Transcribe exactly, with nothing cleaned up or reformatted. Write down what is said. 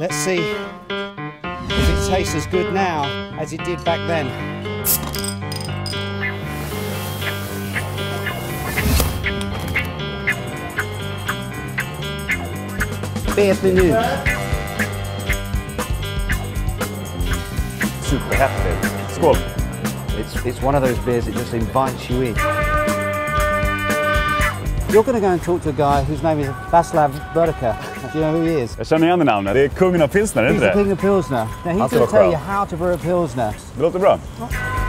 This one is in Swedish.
Let's see if it tastes as good now as it did back then. Bienvenue. Superhäftigt. Skål! It's, it's one of those beers that just invites you in. You're going to go and talk to a guy whose name is Václav Burka. Do you know who he is? Jag känner igen det namnet. Det är kungen av pilsner, är det He's inte the det? king of pilsner. Now he's going to tell you how to brew a pilsner. Det låter bra.